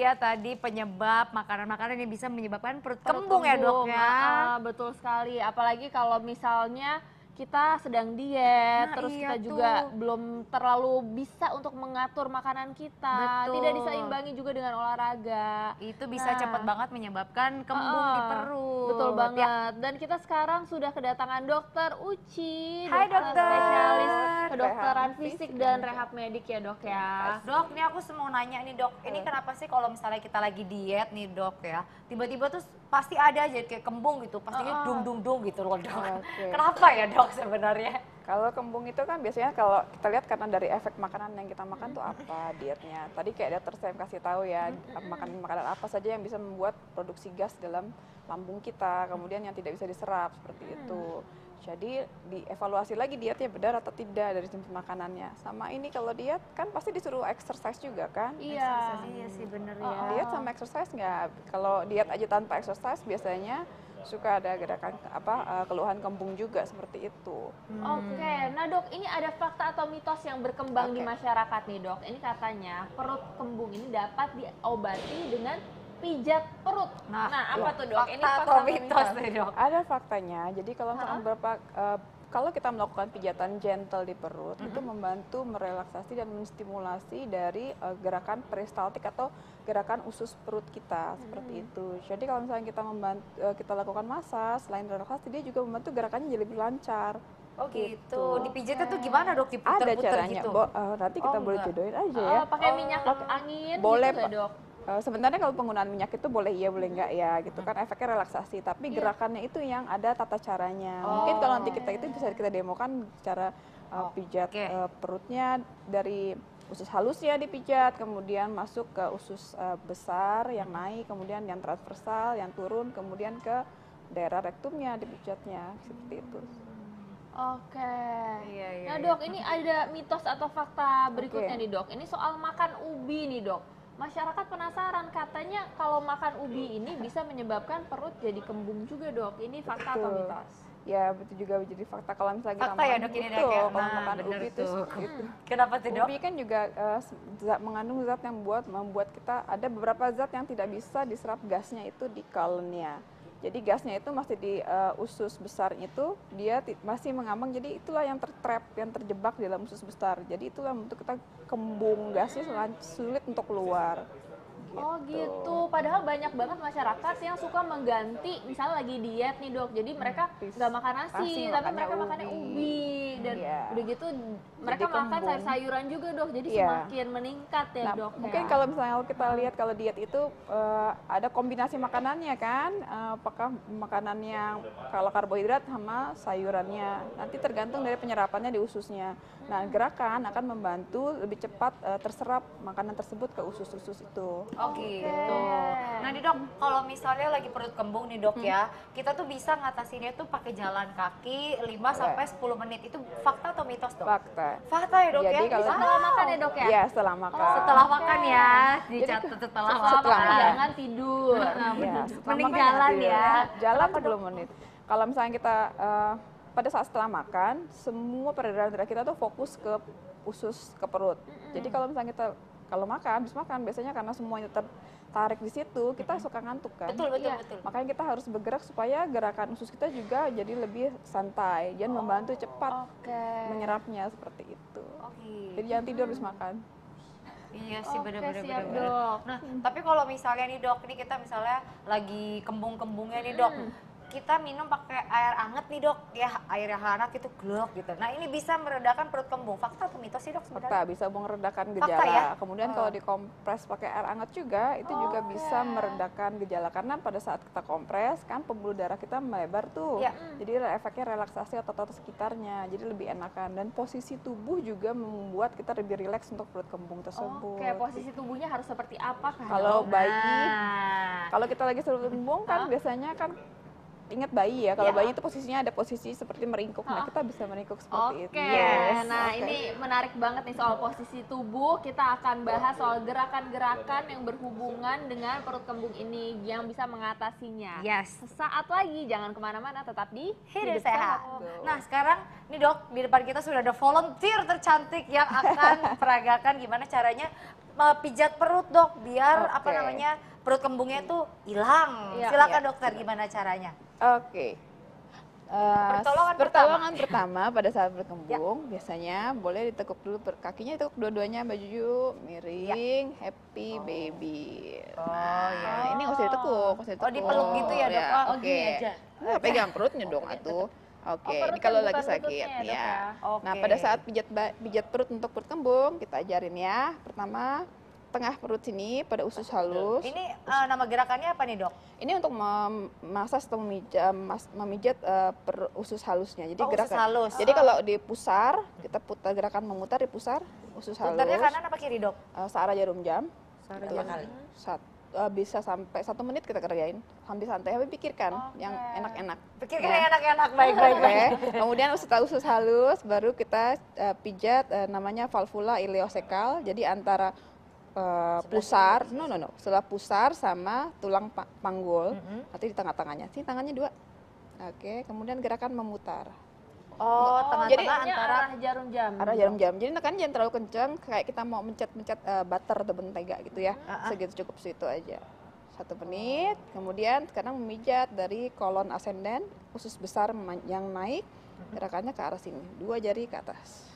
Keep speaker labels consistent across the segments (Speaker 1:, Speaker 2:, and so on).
Speaker 1: ya tadi penyebab makanan-makanan yang bisa menyebabkan perut kembung ya dok ya.
Speaker 2: Betul sekali, apalagi kalau misalnya kita sedang diet,
Speaker 1: Nah,
Speaker 2: terus
Speaker 1: iya
Speaker 2: kita juga
Speaker 1: tuh.
Speaker 2: belum terlalu bisa untuk mengatur makanan kita,
Speaker 1: Betul.
Speaker 2: tidak diseimbangi juga dengan olahraga.
Speaker 1: Itu bisa cepat banget menyebabkan kembung di perut.
Speaker 2: Betul
Speaker 1: Ya.
Speaker 2: banget. Dan kita sekarang sudah kedatangan dokter Uci,
Speaker 1: Hai,
Speaker 2: dokter
Speaker 1: dokter.
Speaker 2: spesialis kedokteran
Speaker 3: Rehab
Speaker 2: fisik
Speaker 3: fisik
Speaker 2: dan
Speaker 3: dan
Speaker 2: rehab medik ya dok ya.
Speaker 1: Dok, ini aku mau nanya nih dok, ini kenapa sih kalau misalnya kita lagi diet nih dok ya, tiba-tiba tuh pasti ada aja kayak kembung gitu, pastinya dung gitu loh dok.
Speaker 3: Oke.
Speaker 1: Kenapa ya dok sebenarnya?
Speaker 3: Kalau kembung itu kan biasanya kalau kita lihat karena dari efek makanan yang kita makan tuh apa dietnya. Tadi kayak dokter saya kasih tahu ya, makan makanan apa saja yang bisa membuat produksi gas dalam lambung kita, kemudian yang tidak bisa diserap seperti itu. Jadi dievaluasi lagi dietnya benar atau tidak dari jenis makanannya. Sama ini kalau diet kan pasti disuruh exercise juga kan?
Speaker 2: Iya.
Speaker 1: Iya sih bener ya.
Speaker 3: Diet sama exercise nggak? Kalau diet aja tanpa exercise biasanya suka ada gerakan keluhan kembung juga seperti itu.
Speaker 2: Oke, nah dok, ini ada fakta atau mitos yang berkembang di
Speaker 3: Oke.
Speaker 2: masyarakat nih dok. Ini katanya perut kembung ini dapat diobati dengan pijat perut. Nah, apa tuh dok? Ini
Speaker 1: Fakta atau mitos nih dok?
Speaker 3: Ada faktanya. Jadi kalau misalkan kalau kita melakukan pijatan gentle di perut itu membantu merelaksasi dan menstimulasi dari gerakan peristaltik atau gerakan usus perut kita seperti itu. Jadi kalau misalnya kita lakukan massage, selain relaksasi dia juga membantu gerakannya jadi lebih lancar.
Speaker 1: Oh gitu, dipijitnya tuh gimana dok?
Speaker 3: Ada
Speaker 1: Diputer-puter
Speaker 3: caranya.
Speaker 1: gitu?
Speaker 3: Nanti kita
Speaker 1: Oh,
Speaker 3: boleh
Speaker 1: enggak.
Speaker 3: jodohin aja ya.
Speaker 2: Pakai minyak angin
Speaker 3: Boleh,
Speaker 2: gitu nggak, dok?
Speaker 3: Sebenarnya kalau penggunaan minyak itu boleh iya boleh enggak ya gitu kan, efeknya relaksasi, tapi gerakannya itu yang ada tata caranya. Mungkin kalau nanti kita itu bisa kita demokan cara pijat perutnya dari usus halusnya dipijat, kemudian masuk ke usus besar yang naik, kemudian yang transversal yang turun, kemudian ke daerah rektumnya dipijatnya seperti itu.
Speaker 2: Oke.
Speaker 1: Iya.
Speaker 2: Nah dok, ini ada mitos atau fakta berikutnya nih dok. Ini soal makan ubi nih dok. Masyarakat penasaran, katanya kalau makan ubi ini bisa menyebabkan perut jadi kembung juga dok. Ini fakta atau
Speaker 3: Betul.
Speaker 2: mitos?
Speaker 3: Ya, betul juga menjadi fakta kalau misalnya kita
Speaker 1: Fakta ya
Speaker 3: makan
Speaker 1: dok ini dok
Speaker 3: betul,
Speaker 1: ya?
Speaker 3: kalau makan
Speaker 1: bener
Speaker 3: ubi itu
Speaker 1: tuh.
Speaker 3: gitu.
Speaker 1: Kenapa tuh dok?
Speaker 3: Ubi kan juga mengandung zat yang membuat kita ada beberapa zat yang tidak bisa diserap gasnya itu di kolennya. Jadi gasnya itu masih di usus besar itu dia masih mengambang, jadi itulah yang tertrap, yang terjebak di dalam usus besar. Jadi itulah yang untuk kita kembung, gasnya sulit untuk keluar.
Speaker 2: Oh gitu, padahal banyak banget masyarakat yang suka mengganti, misalnya lagi diet nih dok, jadi mereka nggak makan nasi,
Speaker 3: Pasti
Speaker 2: tapi
Speaker 3: makannya
Speaker 2: mereka makannya ubi, dan
Speaker 3: Iya.
Speaker 2: udah gitu mereka makan
Speaker 3: kembung.
Speaker 2: sayur-sayuran juga dok, jadi
Speaker 3: Iya.
Speaker 2: semakin meningkat ya
Speaker 3: Nah,
Speaker 2: dok.
Speaker 3: mungkin
Speaker 2: ya.
Speaker 3: kalau misalnya kita lihat kalau diet itu ada kombinasi makanannya kan, apakah makanan yang kalau karbohidrat sama sayurannya, nanti tergantung dari penyerapannya di ususnya. Nah, gerakan akan membantu lebih cepat terserap makanan tersebut ke usus-usus itu.
Speaker 1: Oh gitu. Nah nih dok, kalau misalnya lagi perut kembung nih dok ya, kita tuh bisa ngatasinnya tuh pakai jalan kaki 5 sampai 10 menit. Itu fakta atau mitos dok?
Speaker 3: Fakta.
Speaker 1: Fakta ya dok
Speaker 3: Jadi
Speaker 1: ya?
Speaker 3: kalau-
Speaker 2: Setelah makan ya dok ya?
Speaker 3: Iya, setelah makan.
Speaker 1: Setelah makan ya, dicatat setelah
Speaker 2: Setelah
Speaker 1: makan.
Speaker 2: makan jangan tidur. Nah,
Speaker 3: Iya, setelah
Speaker 1: Mending
Speaker 3: makan
Speaker 1: jalan
Speaker 3: tidur.
Speaker 1: ya.
Speaker 3: Jalan 10 menit. Kalau misalnya kita pada saat setelah makan, semua peredaran darah kita tuh fokus ke usus, ke perut. Jadi kalau misalnya kita habis makan biasanya karena semuanya tertarik di situ, kita suka ngantuk kan.
Speaker 1: Betul.
Speaker 3: Makanya kita harus bergerak supaya gerakan usus kita juga jadi lebih santai, dan membantu cepat menyerapnya seperti itu. Jadi jangan tidur habis makan.
Speaker 1: Iya sih
Speaker 2: Oke,
Speaker 1: bener-bener.
Speaker 2: siap, Dok.
Speaker 1: Nah tapi kalau misalnya nih dok, ini kita misalnya lagi kembung-kembungnya nih dok, kita minum pakai air anget nih dok, ya air yang hangat itu glok gitu. Nah ini bisa meredakan perut kembung. Fakta atau mitos sih dok
Speaker 3: Fakta,
Speaker 1: sebenarnya?
Speaker 3: bisa meredakan
Speaker 1: Fakta
Speaker 3: gejala.
Speaker 1: ya?
Speaker 3: Kemudian kalau dikompres pakai air hangat juga, itu juga bisa meredakan gejala. Karena pada saat kita kompres, kan pembuluh darah kita melebar tuh.
Speaker 1: Iya.
Speaker 3: Jadi efeknya relaksasi otot-otot sekitarnya, jadi lebih enakan. Dan posisi tubuh juga membuat kita lebih rileks untuk perut kembung tersebut.
Speaker 2: Oke, posisi tubuhnya harus seperti apa kah?
Speaker 3: Kalau
Speaker 2: dok?
Speaker 3: bayi,
Speaker 1: Nah,
Speaker 3: kalau kita lagi perut kembung kan biasanya kan ingat bayi ya, kalau bayi itu posisinya ada posisi seperti meringkuk. Nah, kita bisa meringkuk seperti itu.
Speaker 2: Oke, nah ini menarik banget nih soal posisi tubuh. Kita akan bahas soal gerakan-gerakan yang berhubungan dengan perut kembung ini yang bisa mengatasinya.
Speaker 1: yes.
Speaker 2: Sesaat lagi, jangan kemana-mana, tetap di
Speaker 1: Hidup sehat. Nah sekarang nih dok, di depan kita sudah ada volunteer tercantik yang akan peragakan gimana caranya pijat perut dok, biar apa
Speaker 3: Oke.
Speaker 1: namanya perut kembungnya tuh hilang.
Speaker 2: Iya.
Speaker 1: Silakan
Speaker 3: Iya.
Speaker 1: dokter, gimana caranya?
Speaker 3: Oke.
Speaker 1: Pertolongan
Speaker 3: pertama pada saat berkembung biasanya boleh ditekuk dulu kakinya, ditekuk dua-duanya, baju miring, happy baby.
Speaker 1: Oh, iya.
Speaker 3: Nah, ini nggak usah ditekuk, nggak usah ditekuk.
Speaker 1: dipeluk gitu ya, Dok? Oh,
Speaker 3: Oke.
Speaker 2: gini aja.
Speaker 3: Nah, pegang perutnya dong atuh. Oke,
Speaker 2: perut
Speaker 3: ini kalau
Speaker 2: kan
Speaker 3: lagi
Speaker 2: bukan
Speaker 3: sakit
Speaker 2: lututnya ya, Dok,
Speaker 3: ya.
Speaker 2: ya?
Speaker 3: Nah,
Speaker 1: Oke.
Speaker 3: pada saat pijat perut untuk perut kembung, kita ajarin ya. Pertama, tengah perut sini pada usus halus.
Speaker 1: Ini nama gerakannya apa nih dok?
Speaker 3: Ini untuk memasas atau memijat usus halusnya. Jadi
Speaker 1: Oh, usus halus.
Speaker 3: Jadi kalau dipusar, kita putar gerakan memutar dipusar usus halus.
Speaker 1: Putarnya kanan apa kiri dok?
Speaker 3: Searah jarum jam.
Speaker 1: Searah
Speaker 3: Itu.
Speaker 1: jarum
Speaker 3: Bisa sampai 1 menit kita kerjain. Sambil santai, tapi pikirkan yang enak-enak.
Speaker 1: Pikirkan
Speaker 3: Ya.
Speaker 1: yang enak-enak, baik.
Speaker 3: Oke. Kemudian setelah usus halus, baru kita pijat namanya valvula ileosekal. Jadi antara pusar, setelah pusar sama tulang panggul, nanti di tengah-tengahnya. Sini tangannya 2. Oke, kemudian gerakan memutar.
Speaker 1: Oh,
Speaker 3: jadi
Speaker 1: tengah-tengah antara
Speaker 2: arah jarum jam.
Speaker 3: Arah jarum jam. Jadi tekan jangan terlalu kenceng, kayak kita mau mencet-mencet butter atau mentega gitu ya. Segitu cukup situ aja. 1 menit, kemudian sekarang memijat dari kolon ascendant, usus besar yang naik, gerakannya ke arah sini. 2 jari ke atas.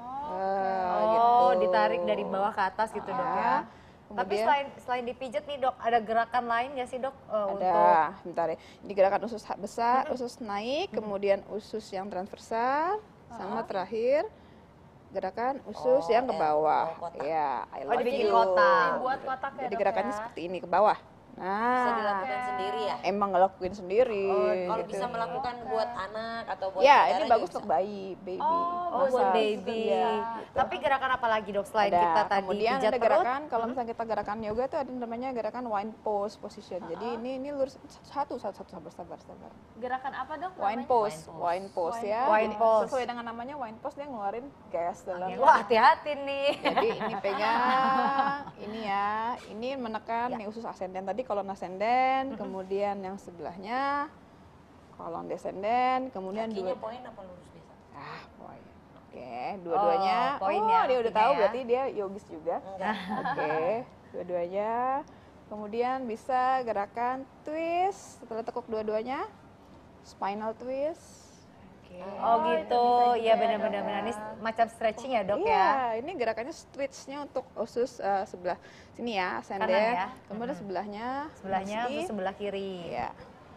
Speaker 1: Oh, ditarik dari bawah ke atas gitu dok ya. Tapi
Speaker 3: Kemudian
Speaker 1: selain dipijat nih dok, ada gerakan lain nggak sih dok?
Speaker 3: ada, bentar ya. Ini gerakan usus besar, usus naik, kemudian usus yang transversal, sama terakhir gerakan usus yang ke bawah. Ya, I love
Speaker 1: dibikin
Speaker 3: you.
Speaker 1: kotak.
Speaker 2: Buat kotak ya,
Speaker 3: Jadi
Speaker 2: Dok,
Speaker 3: gerakannya
Speaker 2: ya?
Speaker 3: seperti ini ke bawah.
Speaker 4: Bisa
Speaker 3: Nah,
Speaker 4: dilakukan sendiri ya?
Speaker 3: emang ngelakuin sendiri.
Speaker 4: Kalau
Speaker 3: gitu.
Speaker 4: bisa melakukan buat anak atau buat
Speaker 3: Ya,
Speaker 4: saudara
Speaker 3: ini
Speaker 4: juga
Speaker 3: bagus
Speaker 4: bisa.
Speaker 3: untuk bayi, baby.
Speaker 1: Oh, buat
Speaker 3: Massage.
Speaker 1: baby.
Speaker 3: Iya,
Speaker 1: Tapi gerakan apa lagi dok selain
Speaker 3: Ada.
Speaker 1: kita tadi
Speaker 3: Kemudian
Speaker 1: pijat
Speaker 3: ada
Speaker 1: perut?
Speaker 3: gerakan, kalau misalnya kita gerakan yoga tuh ada namanya gerakan wine pose position. Jadi ini lurus satu sabar.
Speaker 2: Gerakan apa dok?
Speaker 3: Wine
Speaker 2: namanya?
Speaker 3: pose ya.
Speaker 1: Wine
Speaker 3: Jadi
Speaker 1: pose.
Speaker 3: sesuai dengan namanya wine pose, dia ngeluarin gas dalam.
Speaker 1: Wah, hati-hati nih.
Speaker 3: Jadi ini pegang, ini ya, ini menekan nih usus ascendant tadi, kolon ascendant, kemudian yang sebelahnya kolon descendant, kemudian
Speaker 4: Kakinya poin apa lurus biasa?
Speaker 3: poin. Oke, dua-duanya.
Speaker 1: Oh, poin ya,
Speaker 3: Dia udah
Speaker 1: kakinya
Speaker 3: tahu
Speaker 1: ya.
Speaker 3: berarti dia yogis juga. Oke, dua-duanya. Kemudian bisa gerakan twist, setelah tekuk dua-duanya, spinal twist.
Speaker 1: Oh gitu, iya benar-benar ini macam stretching ya dok ya.
Speaker 3: Iya, ini gerakannya twistnya untuk usus sebelah sini ya, ascendant.
Speaker 1: Kanan ya.
Speaker 3: Kemudian sebelahnya
Speaker 1: Sebelahnya terus sebelah kiri.
Speaker 3: Iya.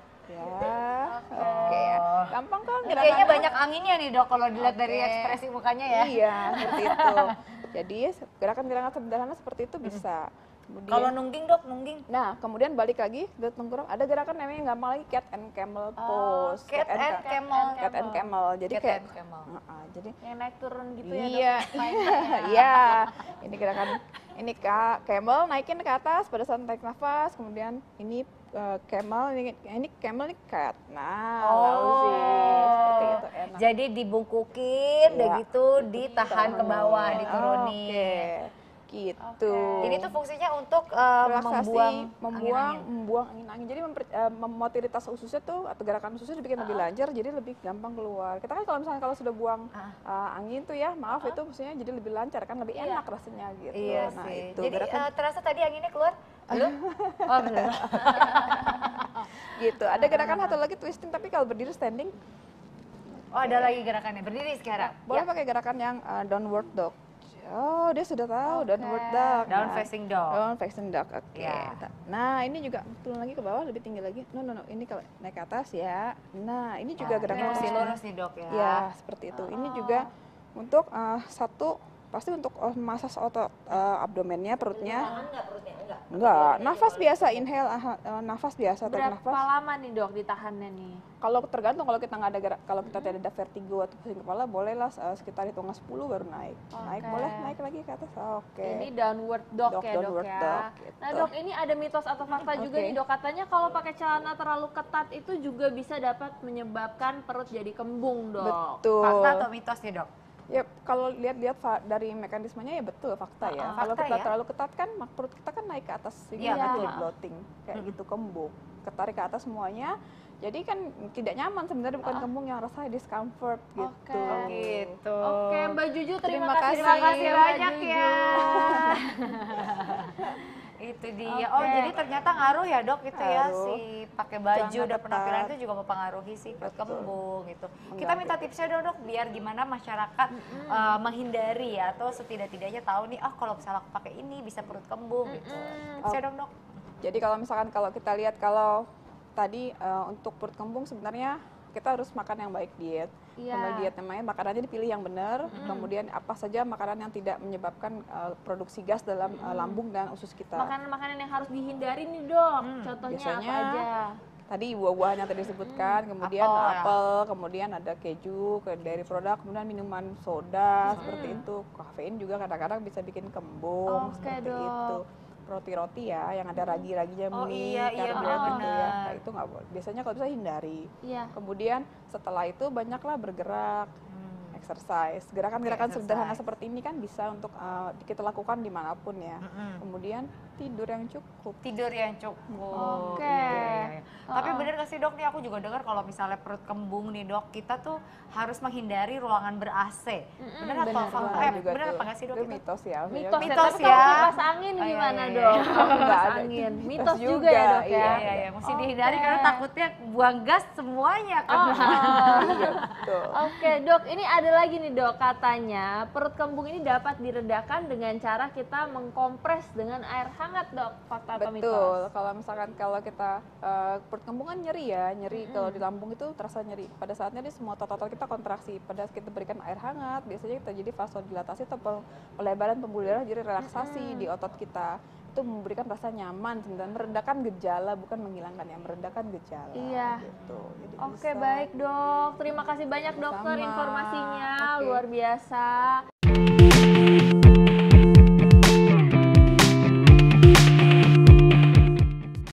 Speaker 3: Ya, oke ya. Gampang kan
Speaker 1: Ini kayaknya banyak anginnya nih dok kalau dilihat dari
Speaker 3: Oke.
Speaker 1: ekspresi mukanya ya.
Speaker 3: Iya, seperti itu. Jadi gerakan-gerakan sederhana seperti itu bisa. Kemudian,
Speaker 1: Kalau nungging dok, nungging.
Speaker 3: nah, kemudian balik lagi ke tengkurap. Ada gerakan namanya yang gampang lagi, cat and camel pose.
Speaker 1: Cat and camel.
Speaker 3: Cat and camel. Jadi
Speaker 1: Cat
Speaker 3: kayak
Speaker 1: and camel.
Speaker 3: jadi
Speaker 2: Yang naik turun gitu ya dok?
Speaker 3: iya, iya. Ini gerakan ini camel naikin ke atas pada saat tarik nafas, kemudian ini camel, ini camel ini cat. Nah, lausi seperti itu enak.
Speaker 1: Jadi dibungkukin, udah
Speaker 3: Iya.
Speaker 1: gitu ditahan ke bawah, diturunin.
Speaker 3: Oke, gitu.
Speaker 1: Ini tuh fungsinya untuk
Speaker 3: Relaksasi,
Speaker 1: membuang
Speaker 3: membuang angin-angin. Jadi motoritas ususnya tuh atau gerakan ususnya dibikin lebih lancar, jadi lebih gampang keluar. Kita kan kalau misalnya kalau sudah buang angin tuh ya, maaf itu maksudnya jadi lebih lancar kan, lebih enak rasanya gitu.
Speaker 1: Iya
Speaker 3: Nah,
Speaker 1: sih.
Speaker 3: itu
Speaker 1: Jadi
Speaker 3: gerakan
Speaker 1: terasa tadi anginnya keluar? Belum? Oh belum.
Speaker 3: gitu. Ada gerakan satu lagi twisting, tapi kalau berdiri standing
Speaker 1: Oh ada lagi gerakannya, berdiri sekarang.
Speaker 3: boleh pakai gerakan yang downward dog. Oh, dia sudah tahu downward dog.
Speaker 1: Down
Speaker 3: Nah,
Speaker 1: facing dog.
Speaker 3: Down facing dog, oke.
Speaker 1: Ya.
Speaker 3: Nah, ini juga turun lagi ke bawah, lebih tinggi lagi. No, ini kalau naik ke atas ya. Nah, ini juga
Speaker 1: Ini
Speaker 3: gerakan
Speaker 1: mesti
Speaker 3: twisting.
Speaker 1: lurus nih dok ya.
Speaker 3: Ya, seperti itu. Ini juga untuk pasti untuk massage otot abdomennya, perutnya.
Speaker 4: Tangan nggak perutnya? Enggak.
Speaker 3: Enggak, nafas biasa, inhale, nafas biasa, tarik
Speaker 2: Berapa
Speaker 3: nafas.
Speaker 2: lama nih dok ditahannya nih?
Speaker 3: Kalau tergantung, kalau kita nggak ada kalau kita tidak ada vertigo atau pusing kepala, bolehlah sekitar hitungan 10 baru naik. Naik
Speaker 2: Oke.
Speaker 3: boleh, naik lagi ke atas. Oke.
Speaker 2: Ini downward dog ya dok
Speaker 3: Downward
Speaker 2: ya.
Speaker 3: dog, gitu.
Speaker 2: Nah dok, ini ada mitos atau fakta juga
Speaker 3: Oke.
Speaker 2: nih dok, katanya kalau pakai celana terlalu ketat itu juga bisa dapat menyebabkan perut jadi kembung dok.
Speaker 3: Betul.
Speaker 1: Fakta atau mitos nih dok?
Speaker 3: Ya, kalau lihat-lihat dari mekanismenya ya betul fakta ya. Kalau
Speaker 1: fakta
Speaker 3: kita
Speaker 1: ya?
Speaker 3: terlalu ketat kan perut kita kan naik ke atas,
Speaker 1: Iya,
Speaker 3: jadi
Speaker 1: betul.
Speaker 3: bloating kayak gitu, kembung. Ketarik ke atas semuanya. Jadi kan tidak nyaman sebenarnya, bukan kembung yang rasanya discomfort gitu.
Speaker 1: Gitu.
Speaker 2: Oke, Mbak Juju terima
Speaker 3: Terima
Speaker 2: kasih
Speaker 1: Terima
Speaker 3: kasih.
Speaker 1: kasih
Speaker 2: Mbak
Speaker 1: banyak
Speaker 2: Juju.
Speaker 1: ya. Itu dia. Oh,
Speaker 2: Oke.
Speaker 1: jadi ternyata ngaruh ya, Dok, itu ya
Speaker 3: Ngaruh.
Speaker 1: si pakai baju
Speaker 3: Jangan
Speaker 1: dan penampilan
Speaker 3: ketat.
Speaker 1: itu juga mempengaruhi si perut
Speaker 3: Betul.
Speaker 1: kembung gitu. Kita
Speaker 3: Mengganggu.
Speaker 1: minta tipsnya dong, Dok, biar gimana masyarakat menghindari ya, atau setidak-tidaknya tahu nih, kalau misalnya aku pakai ini bisa perut kembung gitu. Tipsnya dong, Dok.
Speaker 3: Jadi kalau misalkan kalau kita lihat kalau tadi untuk perut kembung sebenarnya kita harus makan yang baik, diet.
Speaker 2: Iya.
Speaker 3: Kemudian diet namanya makanannya dipilih yang benar. Kemudian apa saja makanan yang tidak menyebabkan produksi gas dalam lambung dan usus kita.
Speaker 2: Makanan-makanan yang harus dihindari nih, Dok. Contohnya
Speaker 3: Biasanya
Speaker 2: apa aja?
Speaker 3: Tadi buah-buahan yang tadi disebutkan, kemudian
Speaker 1: Apel, ya.
Speaker 3: apel, kemudian ada keju, dairy produk, kemudian minuman soda seperti itu. Kafein juga kadang-kadang bisa bikin kembung
Speaker 2: Oke,
Speaker 3: seperti
Speaker 2: Dok.
Speaker 3: itu. Roti-roti ya yang ada ragi-raginya,
Speaker 1: Oh,
Speaker 3: mie,
Speaker 1: iya,
Speaker 3: karbohidrat gitu ya.
Speaker 1: benar.
Speaker 3: Nah, itu nggak boleh. Biasanya kalau bisa hindari.
Speaker 2: Iya.
Speaker 3: Kemudian setelah itu banyaklah bergerak, exercise. Gerakan-gerakan sederhana
Speaker 1: exercise.
Speaker 3: seperti ini kan bisa untuk kita lakukan dimanapun ya. Kemudian tidur yang cukup.
Speaker 1: Tidur yang cukup.
Speaker 2: Oke.
Speaker 1: Iya. Tapi bener gak sih, Dok, nih aku juga dengar kalau misalnya perut kembung nih, Dok, kita tuh harus menghindari ruangan ber-AC. Bener atau
Speaker 2: benar.
Speaker 1: fakta?
Speaker 3: Benar juga
Speaker 1: Bener
Speaker 3: tuh.
Speaker 1: apa gak sih, Dok?
Speaker 3: Itu
Speaker 1: itu?
Speaker 3: mitos ya.
Speaker 2: Mitos,
Speaker 1: Mitos
Speaker 2: tapi
Speaker 1: ya.
Speaker 2: kalau kipas angin
Speaker 1: Oh, iya,
Speaker 2: gimana,
Speaker 1: iya,
Speaker 2: Dok?
Speaker 1: iya.
Speaker 2: Kalau
Speaker 3: Nggak
Speaker 2: kipas
Speaker 3: ada.
Speaker 2: angin,
Speaker 3: Mitos
Speaker 2: mitos juga
Speaker 3: juga,
Speaker 2: ya, Dok ya?
Speaker 1: Iya, iya, iya. Mesti dihindari
Speaker 2: Oke.
Speaker 1: karena takutnya buang gas semuanya kan.
Speaker 3: Iya, betul.
Speaker 2: Oke, Dok, ini ada lagi nih, Dok, katanya perut kembung ini dapat diredakan dengan cara kita mengkompres dengan air hangat, Dok. Fakta atau mitos?
Speaker 3: Betul. Kalau misalkan kalau kita perut kembung kan nyeri ya, nyeri kalau di lambung itu terasa nyeri. Pada saatnya di semua otot-otot kita kontraksi. Pada saat kita berikan air hangat, biasanya terjadi vasodilatasi atau pelebaran pembuluh darah, jadi relaksasi di otot kita. Itu memberikan rasa nyaman dan meredakan gejala, bukan menghilangkan ya, meredakan gejala.
Speaker 2: Iya.
Speaker 3: Gitu. Jadi
Speaker 2: Oke,
Speaker 3: bisa.
Speaker 2: baik, Dok. Terima kasih banyak, Dokter,
Speaker 3: Sama-sama.
Speaker 2: informasinya.
Speaker 3: Oke.
Speaker 2: Luar biasa.